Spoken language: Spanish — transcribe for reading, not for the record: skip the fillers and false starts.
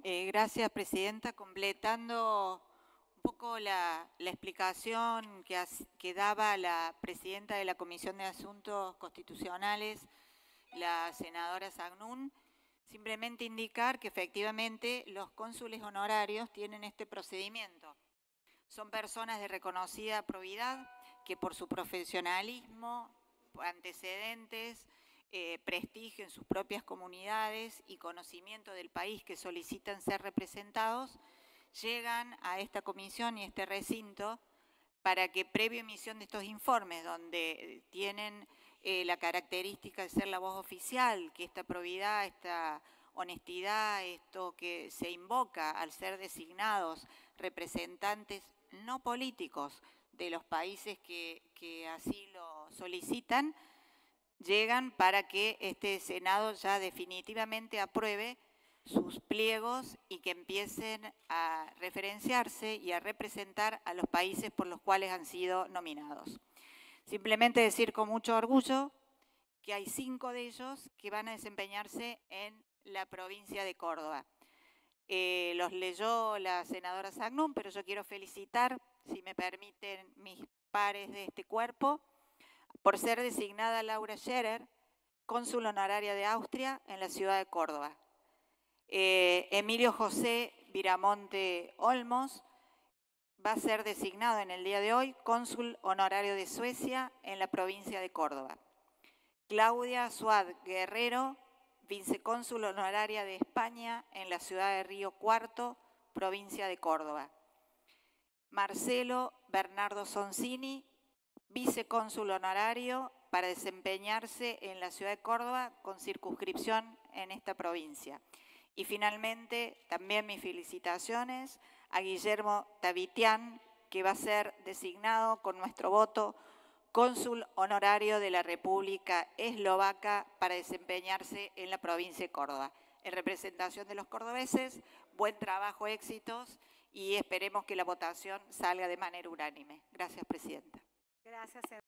Gracias, Presidenta. Completando un poco la explicación que daba la Presidenta de la Comisión de Asuntos Constitucionales, la senadora Zagnún, simplemente indicar que efectivamente los cónsules honorarios tienen este procedimiento. Son personas de reconocida probidad que por su profesionalismo, antecedentes, prestigio en sus propias comunidades y conocimiento del país que solicitan ser representados, llegan a esta comisión y este recinto para que previo emisión de estos informes, donde tienen la característica de ser la voz oficial, que esta probidad, esta honestidad, esto que se invoca al ser designados representantes no políticos de los países que así lo solicitan, llegan para que este Senado ya definitivamente apruebe sus pliegos y que empiecen a referenciarse y a representar a los países por los cuales han sido nominados. Simplemente decir con mucho orgullo que hay 5 de ellos que van a desempeñarse en la provincia de Córdoba. Los leyó la senadora Zagnún, pero yo quiero felicitar, si me permiten mis pares de este cuerpo, por ser designada Laura Scherer, cónsul honoraria de Austria en la ciudad de Córdoba. Emilio José Viramonte Olmos va a ser designado en el día de hoy cónsul honorario de Suecia en la provincia de Córdoba. Claudia Suad Guerrero, vicecónsul honoraria de España en la ciudad de Río Cuarto, provincia de Córdoba. Marcelo Bernardo Sonsini, vicecónsul honorario para desempeñarse en la ciudad de Córdoba con circunscripción en esta provincia. Y finalmente, también mis felicitaciones a Guillermo Tavitian, que va a ser designado con nuestro voto cónsul honorario de la República Eslovaca para desempeñarse en la provincia de Córdoba. En representación de los cordobeses, buen trabajo, éxitos y esperemos que la votación salga de manera unánime. Gracias, Presidenta. Gracias.